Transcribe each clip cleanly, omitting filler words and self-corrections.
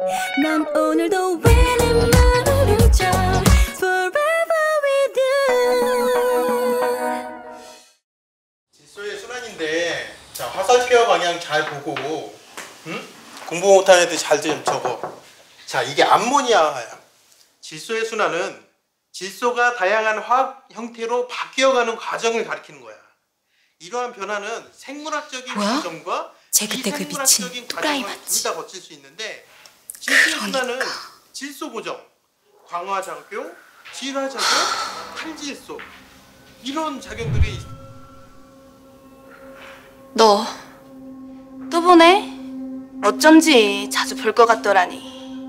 난 오늘도 winning 맘을 줘 forever with you. 질소의 순환인데, 자, 화살표 방향 잘 보고, 응? 공부 못하는 애들 잘 좀 적어. 자, 이게 암모니아야. 질소의 순환은 질소가 다양한 화학 형태로 바뀌어가는 과정을 가리키는 거야. 이러한 변화는 생물학적인 과정과 쟤 그때 그 미친 또라이 과정을 맞지? 둘 다 거칠 수 있는데, 질소의 순환은 그러니까. 질소 고정, 광화작용, 질화작용, 탈질소 이런 작용들이. 너 또 보네? 어쩐지 자주 볼 것 같더라니.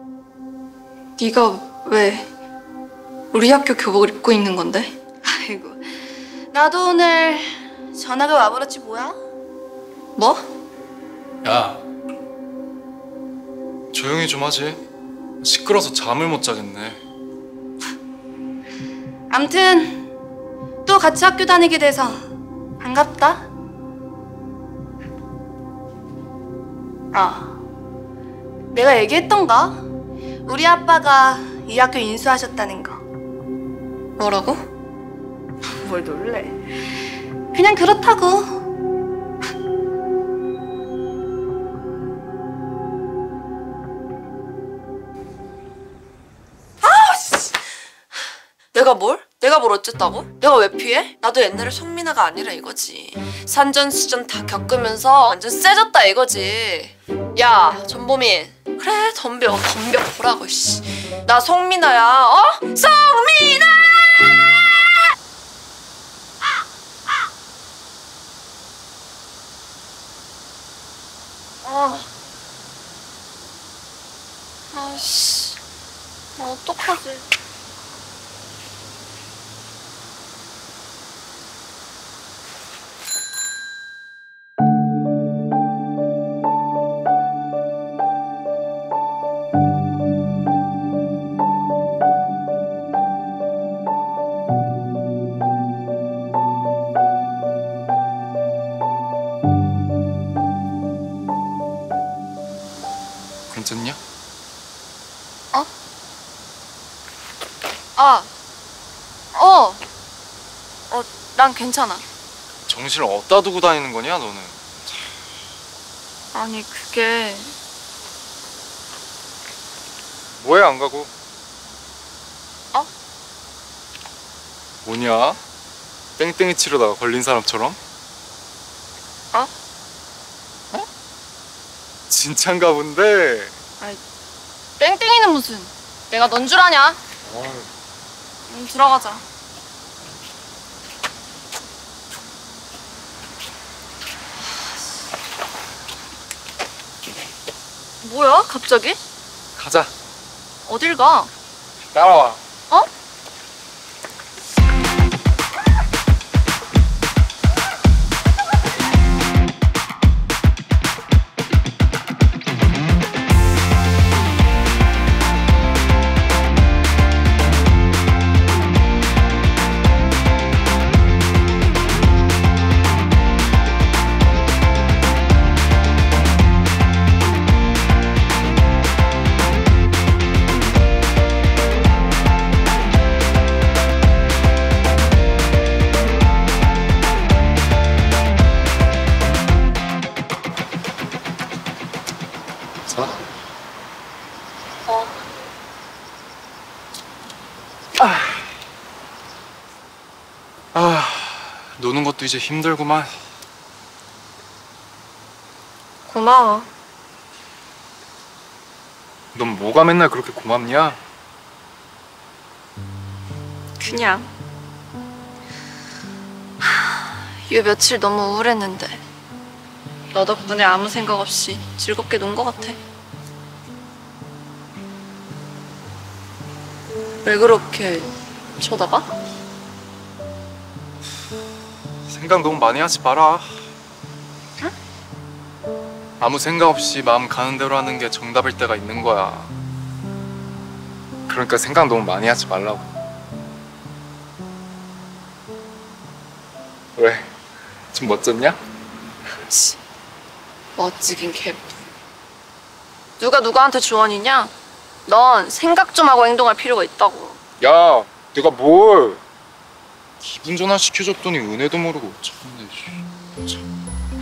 네가 왜 우리 학교 교복을 입고 있는 건데? 아이고, 나도 오늘 전화가 와버렸지 뭐야? 뭐? 야, 조용히 좀 하지. 시끄러서 잠을 못 자겠네. 암튼 또 같이 학교 다니게 돼서 반갑다. 내가 얘기했던가? 우리 아빠가 이 학교 인수하셨다는 거. 뭐라고? 뭘 놀래? 그냥 그렇다고. 내가 뭘? 내가 뭘 어쨌다고? 내가 왜 피해? 나도 옛날에 송민아가 아니라 이거지. 산전수전 다 겪으면서 완전 세졌다 이거지. 야, 전보민. 그래, 덤벼 보라고, 씨. 나 송민아야, 어? 송민아! 아씨, 나 어떡하지? 괜찮냐? 난 괜찮아. 정신을 어디다 두고 다니는 거냐, 너는? 아니, 그게... 뭐해, 안 가고? 어? 뭐냐? 땡땡이 치려다가 걸린 사람처럼? 어? 진짠가 본데? 땡땡이는 무슨... 내가 넌 줄 아냐? 들어가자. 뭐야, 갑자기? 가자. 어딜 가? 따라와. 어? 노는 것도 이제 힘들구만. 고마워. 넌 뭐가 맨날 그렇게 고맙냐? 그냥 요 며칠 너무 우울했는데 너 덕분에 아무 생각 없이 즐겁게 논 것 같아. 왜 그렇게 쳐다봐? 생각 너무 많이 하지 마라. 응? 아무 생각 없이 마음 가는 대로 하는 게 정답일 때가 있는 거야. 그러니까 생각 너무 많이 하지 말라고. 왜? 좀 멋졌냐? 멋지긴 개. 누가 누구한테 조언이냐? 넌 생각 좀 하고 행동할 필요가 있다고. 야, 내가 뭘 기분 전환 시켜줬더니 은혜도 모르고 참네. 참.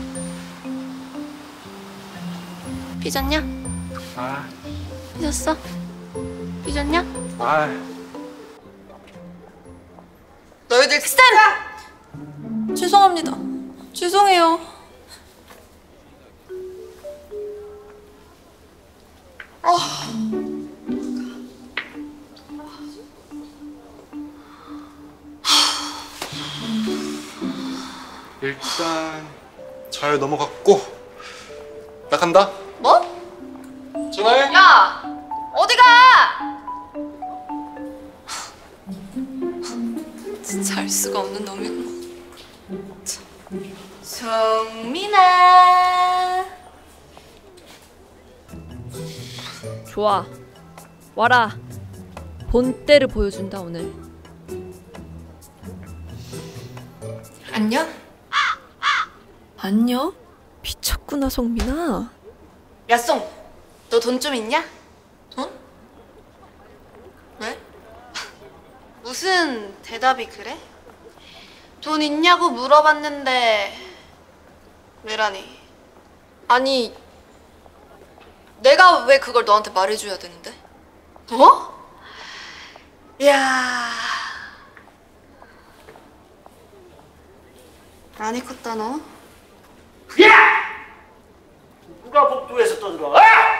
삐졌냐? 아, 삐졌어? 삐졌냐? 아. 너희들 쌤! 죄송합니다. 죄송해요. 일단 잘 넘어갔고 나 간다. 뭐? 전화해. 야! 어디 가! 진짜 알 수가 없는 놈이구나. 정민아. 좋아. 와라. 본때를 보여준다 오늘. 안녕? 안녕? 미쳤구나 성민아. 야, 송! 너 돈 좀 있냐? 돈? 왜? 무슨 대답이 그래? 돈 있냐고 물어봤는데 왜라니? 아니, 내가 왜 그걸 너한테 말해줘야 되는데? 어? 야, 많이 컸다 너. 누가 복도에서 떠들어?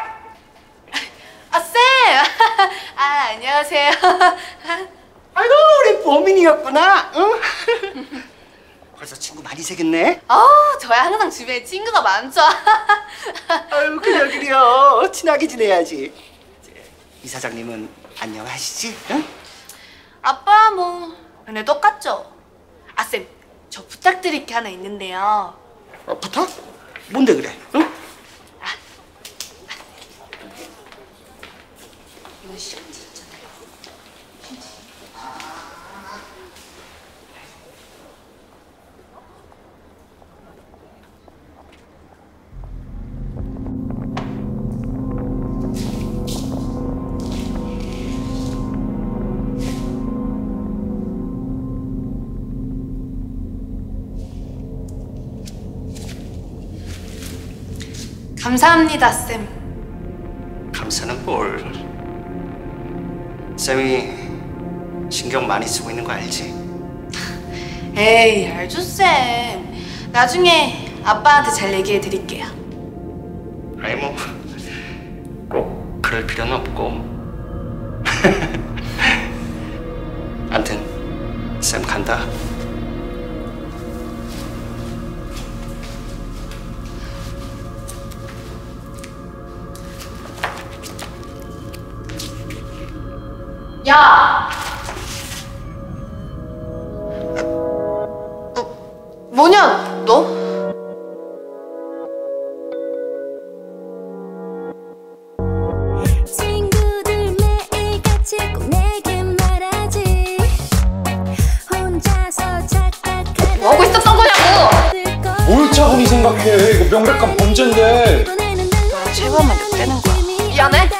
아, 쌤! 아, 안녕하세요. 아이고 우리 보민이었구나. 응? 벌써 친구 많이 생겼네. 저야 항상 주변에 친구가 많죠. 아유 그려 친하게 지내야지. 이 사장님은 안녕하시지? 응? 아빠 뭐 근데 똑같죠? 아, 쌤, 저 부탁드릴 게 하나 있는데요. 부탁? 뭔데 그래? 응? 이거 시간지 있잖아요. 감사합니다, 쌤. 감사는 뭘? 쌤이 신경 많이 쓰고 있는 거 알지? 에이, 알죠, 쌤. 나중에 아빠한테 잘 얘기해 드릴게요. 아니 뭐 꼭 그럴 필요는 없고. 암튼 쌤 간다. 야! 뭐냐, 너? 친구들 매일 같이 꼭 내게 말하지 혼자서 착각하다 뭐 하고 있었던 거냐고! 뭘 차분히 생각해. 이거 명백한 범죄인데. 최고만 엿대는 거야. 미안해.